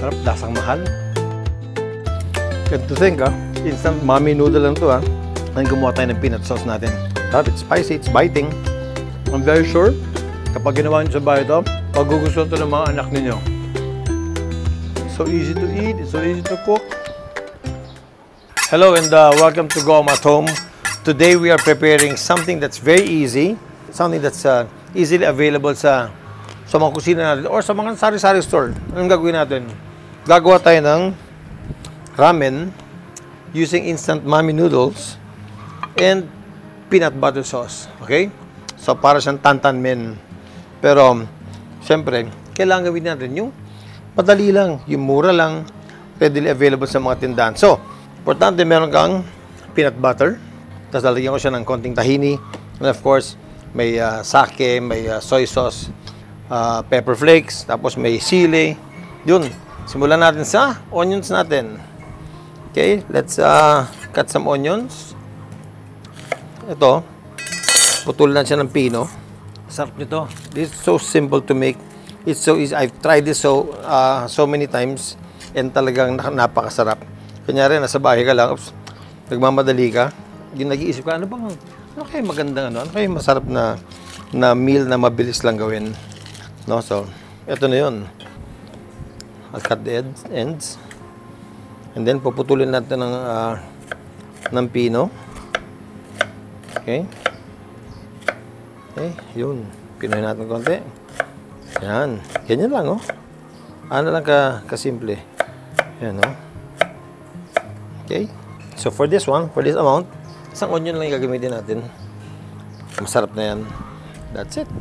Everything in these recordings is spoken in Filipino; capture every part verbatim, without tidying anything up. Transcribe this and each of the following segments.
Sarap, lasang mahal. Good to think, ah. Instant mommy noodle lang to, ah. Ngayon gumawa tayo ng peanut sauce natin. Sarap, it's spicy, it's biting. I'm very sure, kapag ginawa nyo sa bahay ito, pagugustuhan ito ng mga anak ninyo. So easy to eat, it's so easy to cook. Hello and uh, welcome to Goma at Home. Today we are preparing something that's very easy, something that's uh, easily available sa sa mga kusina natin or sa mga sari-sari store. Anong gagawin natin? Gagawa tayo ng ramen using instant mommy noodles and peanut butter sauce. Okay? So, para siyang tantan men. Pero, siyempre, kailangan gawin natin yung madali lang, yung mura lang, readily available sa mga tindahan. So, importante meron kang peanut butter. Tapos lalagyan ko siya ng konting tahini. And of course, may uh, sake, may uh, soy sauce, uh, pepper flakes, tapos may sili. Yun. Simulan natin sa onions natin. Okay, let's uh, cut some onions. Ito, putulin natin siya ng pino. Sarap nito. This is so simple to make. It's so easy. I've tried this so uh, so many times and talagang napakasarap. Kunyari, nasa bahay ka lang, oops, nagmamadali ka, yung nag-iisip ka, ano bang, ano kayo magandang, ano, ano kayo masarap na, na meal na mabilis lang gawin. No? So, ito na yun. I'll cut the ends, ends. And then, puputulin natin ng, uh, ng pino. Okay. Okay, yun. Pinoy natin konti. Yan. Ganyan lang, oh. Ano lang ka, kasimple. Yan, oh. Okay. So, for this one, for this amount, isang onion lang yung gagamitin natin. Masarap na yan. That's it.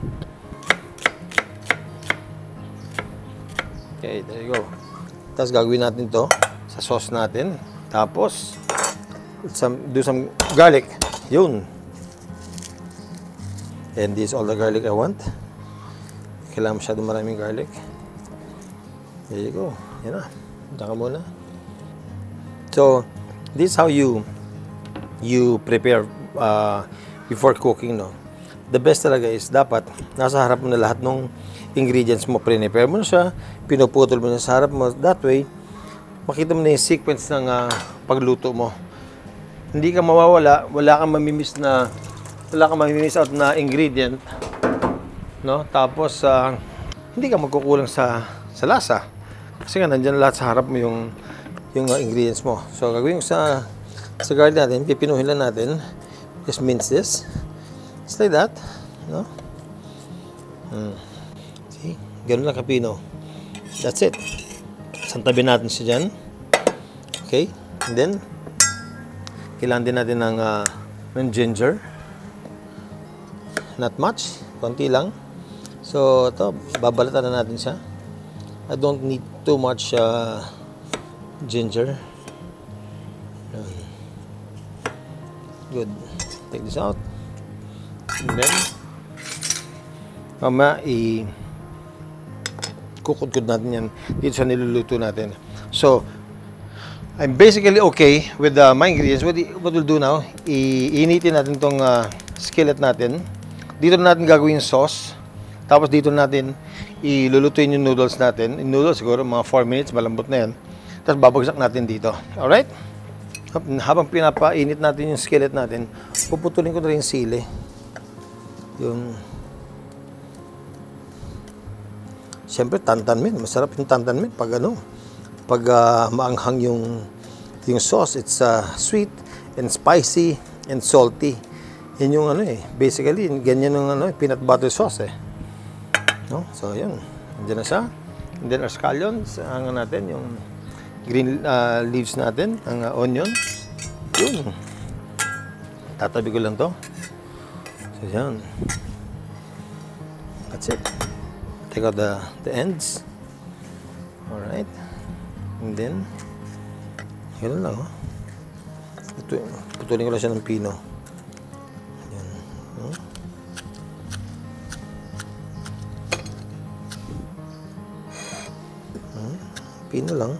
Okay, there you go. Tapos gagawin natin to sa sauce natin. Tapos, some, do some garlic. Yun. And this is all the garlic I want. Kailangan masyadong maraming garlic. There you go. Yan na. Punta ka muna. So, this is how you you prepare uh, before cooking, no? The best talaga is dapat nasa harap mo na lahat ng ingredients mo. Prepare mo na siya, pinuputol mo na sa harap mo. That way, makita mo na yung sequence ng uh, pagluto mo. Hindi ka mawawala, wala kang mamimiss na wala kang mamimiss out na ingredient, no? Tapos uh, hindi ka magkukulang sa sa lasa. Kasi nga nandiyan lahat sa harap mo yung yung uh, ingredients mo. So, gagawin ko sa sa garlic natin, pipinuhin lang natin. Just mince this. Just like that. No? Hmm. See? Ganun lang kapino. That's it. Santabi natin siya dyan. Okay? And then, kailangan din natin ng, uh, ng ginger. Not much. Konti lang. So, ito, babalatan na natin siya. I don't need too much uh, ginger. Good. Take this out. And then, mama, i-kukudkud natin yan dito sa niluluto natin. So, I'm basically okay with uh, my ingredients. What, what we'll do now, iinitin natin tong uh, skillet natin. Dito na natin gagawin yung sauce. Tapos dito natin ilulutuin yung noodles natin. Yung noodles, siguro mga four minutes, malambot na yan. Tapos babagsak natin dito. Alright? Habang pinapainit natin yung skillet natin, puputulin ko na rin yung sili. Yung... Siyempre, tantan men. Masarap yung tantan men pag ano, pag uh, maanghang yung, yung sauce. It's uh, sweet and spicy and salty. Yan yung ano eh. Basically, ganyan yung ano, peanut butter sauce eh. No? So, yun. Nandiyan na siya. And then, our scallions, hangan natin yung green uh, leaves natin, ang uh, onions. Yun. Tatabi ko lang to. So, yan. That's it. Take out the, the ends. Alright. And then, yun lang, oh. Ito, putulin ko lang siya ng pino. Yan. Hmm? Hmm? Pino lang.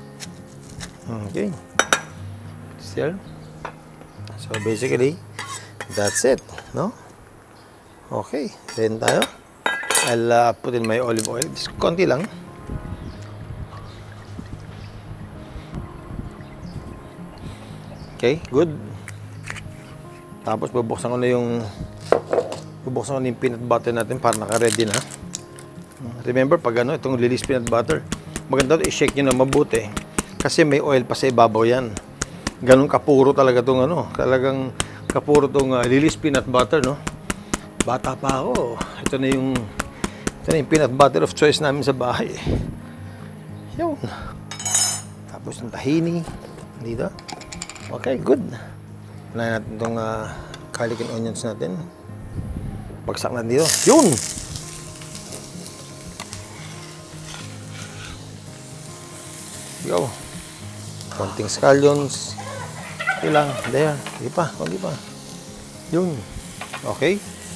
Okay. Still. So basically, That's it, no? Okay, then tayo. I'll uh, put in my olive oil. Just konti lang. Okay, good. Tapos bubuksan ko na yung bubuksan ko na yung peanut butter natin para naka-ready na. Remember, pag ano, itong lilis peanut butter, maganda ito i-shake nyo na mabuti. Kasi may oil pa sa ibabaw yan. Ganun kapuro talaga itong ano, talagang kapuro itong uh, lilis peanut butter, no? Bata pa ako. Ito na yung ito na yung peanut butter of choice namin sa bahay. Yun. Tapos yung tahini. Dito. Okay, good. Unahin natin itong uh, garlic and onions natin. Bagsak na dito. Yun! Go. Konting scallions. Okay lang. There. Hindi pa. Hindi pa. Yun. Okay.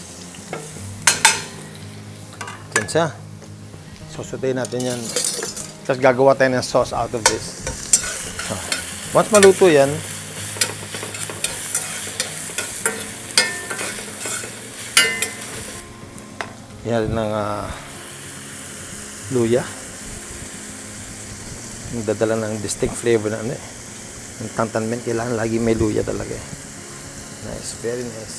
Yan siya. Susutayin natin yan. Tapos gagawa tayo ng sauce out of this. Once maluto yan, yan ng uh, luya. Nagdadala ng distinct flavor na ano eh. Yung tantanmen, kailangan lagi may luya talaga eh. Nice, very nice.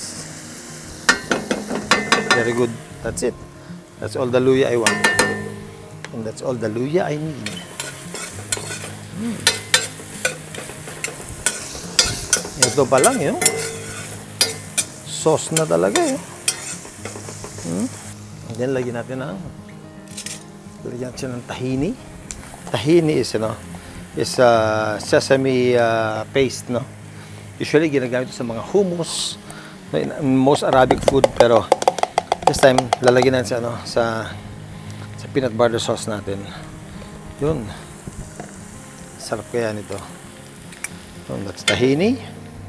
Very good. That's it. That's all the luya I want. And that's all the luya I need. Hmm. Ito pa lang yun. Sauce na talaga eh. Hmm. And then lagyan natin ng lagyan natin ng tahini. Tahini is, you know, is uh, sesame uh, paste, no? Usually, ginagamit ito sa mga hummus, no? In most Arabic food, pero this time, lalagyan natin sa, ano, sa, sa peanut butter sauce natin. Yun. Sarap kaya nito. Yun, that's tahini.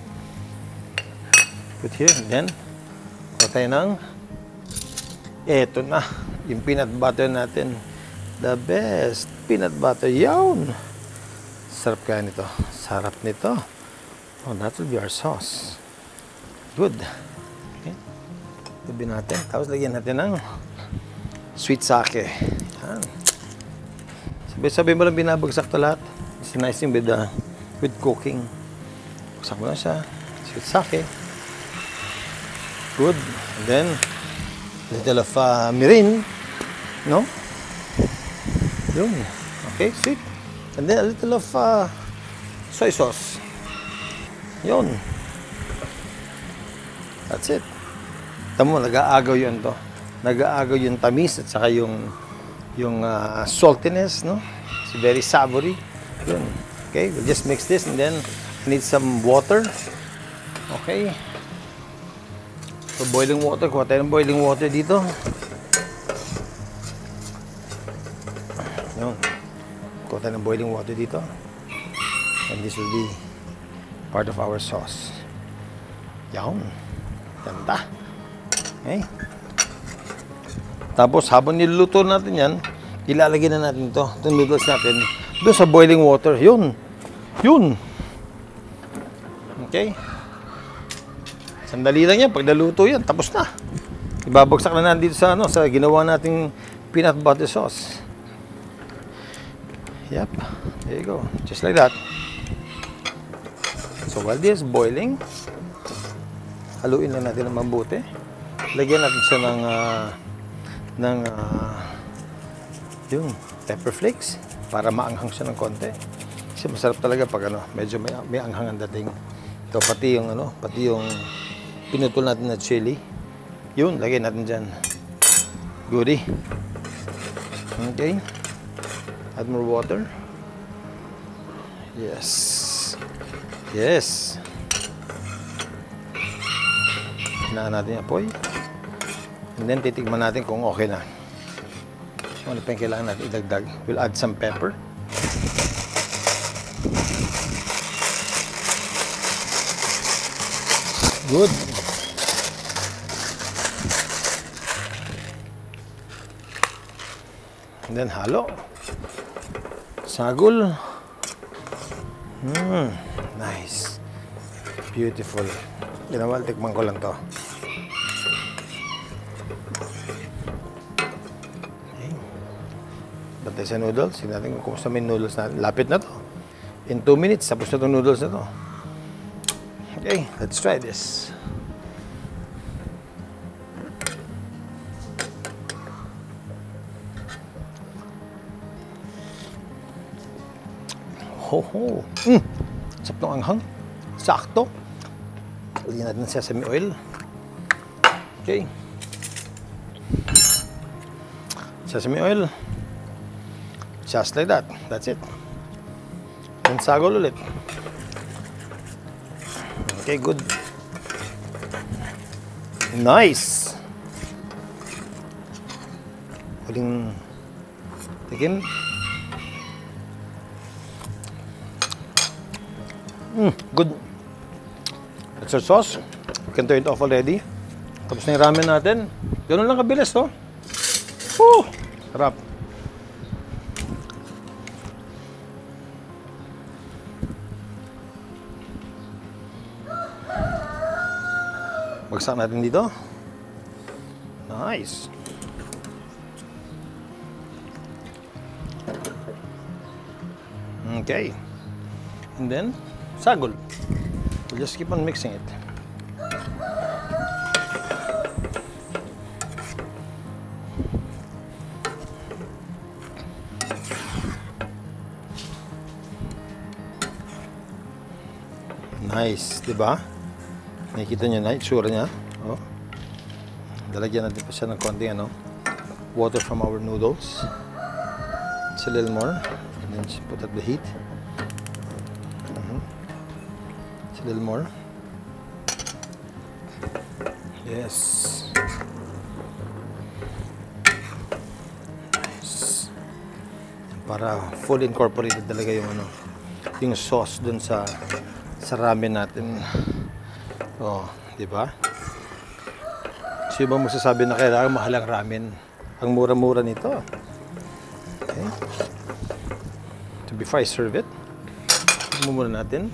Put here, and then, put tayo ng, eto na, yung peanut butter natin. The best peanut butter. Yawn. Sarap kaya nito. Sarap nito. Oh, that will be our sauce. Good. Okay. Tabi natin. Tapos lagyan natin ng sweet sake. Yan. Sabi-sabi mo lang binabagsak ito lahat. It's a nice thing with, uh, with cooking. Bagsak mo lang siya. Sweet sake. Good. And then, a little of uh, mirin. No? Yun. Okay, sweet. And then a little of uh, soy sauce. Yun. That's it. Tama mo, nag-aagaw yun to. Nag-aagaw yung tamis at saka yung yung uh, saltiness, no? It's very savory. Yun. Okay, we'll just mix this and then I need some water. Okay. So boiling water. Kuha tayo ng boiling water dito. Yun. Kuha tayo ng boiling water dito. And this will be part of our sauce. Yun. Ganda. Okay. Tapos, habang niluluto natin yan, ilalagay na natin ito, itong noodles natin, doon sa boiling water. Yun. Yun. Okay. Sandali lang yan. Pag naluto yan, tapos na. Ibabagsak na natin dito sa, ano, sa ginawa nating peanut butter sauce. Yep, there you go. Just like that. So while this is boiling, haluin lang natin ng mabuti. Lagyan natin siya ng uh, ng uh, yung pepper flakes para maanghang siya ng konti. Kasi masarap talaga pag ano, medyo may, may anghang ang dating. Ito pati yung ano, pati yung pinutol natin na chili. Yun, lagyan natin dyan. Goody. Okay. Add more water. Yes. Yes. Hinaan natin yung apoy. And then, titigman natin kung okay na. So, ano pa yung kailangan natin idagdag? We'll add some pepper. Good. And then, halo. Sagol. Mm, nice. Beautiful. Ginawa, tikman ko lang to. Okay. Bantay sa noodles. Tingnan natin kung kumusta may noodles natin. Lapit na to. In two minutes, tapos na itong noodles na to. Okay, let's try this. Ho ho. Mm. Sarap ng anghang. Sakto. Lagyan natin ng sesame oil. Okay. Sesame oil. Just like that. That's it. And sagol ulit. Okay, good. Nice. Huling tikim. Mm, good. That's our sauce. We can turn it off already. Tapos na yung ramen natin. Ganun lang kabilis, oh. Woo! Sarap. Bagsak natin dito. Nice. Okay. And then, sagol. We'll just keep on mixing it. Nice, diba? Nakikita nyo na, itsura niya. Oh. Dalagyan natin pa siya ng konting ano, water from our noodles. It's a little more. And then just put up the heat. Mm-hmm. It's a little more. Yes. Nice. Para full incorporated talaga yung ano, yung sauce dun sa sa ramen natin. Oh, di ba? Sino ba magsasabi na kailangan mahal ang ramen? Ang mura-mura nito. Okay. So before I serve it, mumuna natin.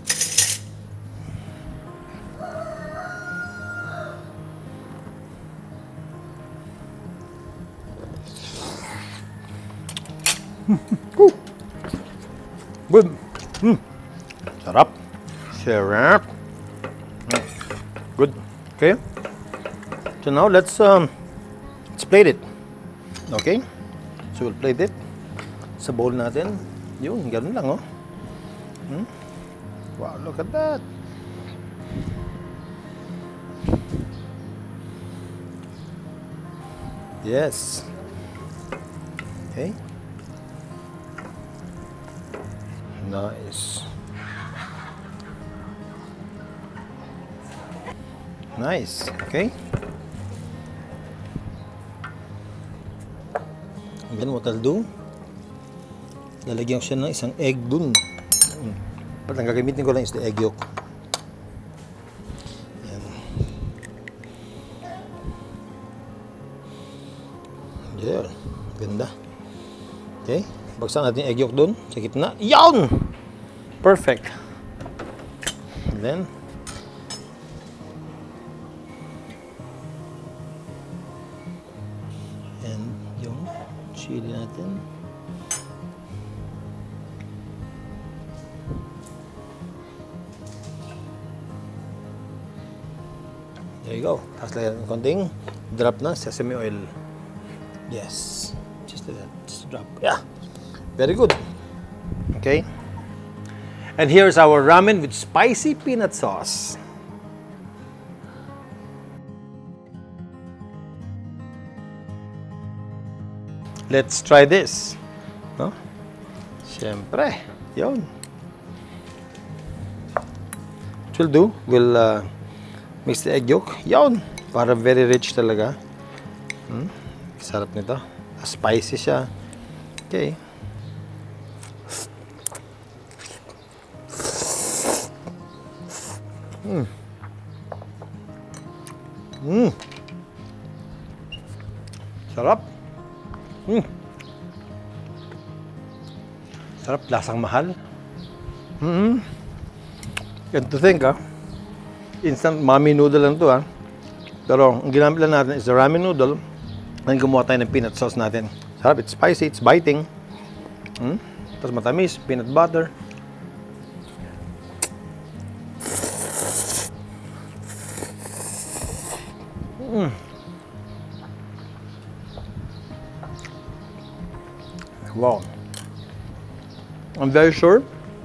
Good. Mm. Sarap. Sarap. Good. Okay. So now let's um let's plate it. Okay. So we'll plate it sa bowl natin. Yun, ganun lang, oh. Hmm? Wow, look at that. Yes. Okay. Nice. Nice. Okay. And then what I'll do, lalagyan ko siya ng isang egg dun. Hmm. But ang gagamitin ko lang is the egg yolk. Yan. Yeah. Ganda. Okay. Bagsak natin yung egg yolk dun sa gitna. Yan! Perfect. And then, and yung chili natin. There you go. Tapos lagyan ng konting drop na sesame oil. Yes. Just like that. Just drop. Yeah. Very good. Okay. And here's our ramen with spicy peanut sauce. Let's try this. No? Siyempre. Yun. What we'll do, we'll uh, mix the egg yolk. Yun. Para very rich talaga. Hmm? Sarap nito. Spicy siya. Okay. Mm. Mm. Sarap. Mm. Sarap, lasang mahal. Mm-hmm. And to think, ah, instant mommy noodle lang to ha. Pero ang ginamit lang natin is the ramen noodle. And gumawa tayo ng peanut sauce natin. Sarap, it's spicy, it's biting. Hmm? Tapos matamis, peanut butter. Mm. Wow. I'm very sure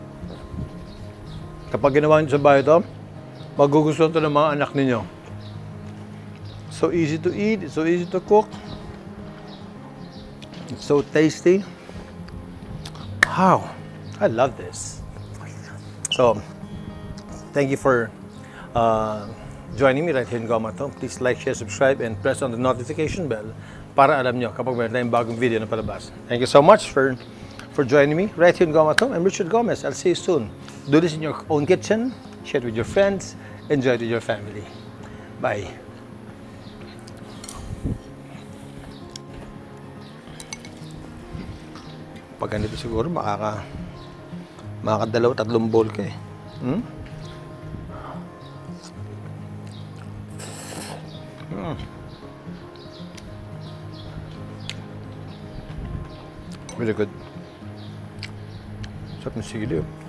kapag ginawa nyo sa bahay ito, magugustuhan ito ng mga anak ninyo. So easy to eat, it's so easy to cook. It's so tasty. Wow, I love this. So, thank you for uh, joining me right here in Goma. Please like, share, subscribe, and press on the notification bell para alam nyo kapag meron tayong bagong video na palabas. Thank you so much for for joining me right here in Goma. I'm Richard Gomez. I'll see you soon. Do this in your own kitchen, share it with your friends, enjoy it with your family. Bye. Pag ganito siguro, makaka makakadalaw, tatlong bowl ka eh. Hmm? Mm. Really good. Sarap ng sili.